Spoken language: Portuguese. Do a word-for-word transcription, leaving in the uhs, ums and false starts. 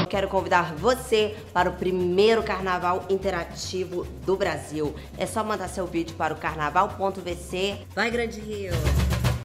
eu quero convidar você para o primeiro carnaval interativo do Brasil. É só mandar seu vídeo para o carnaval ponto v c. Vai, Grande Rio!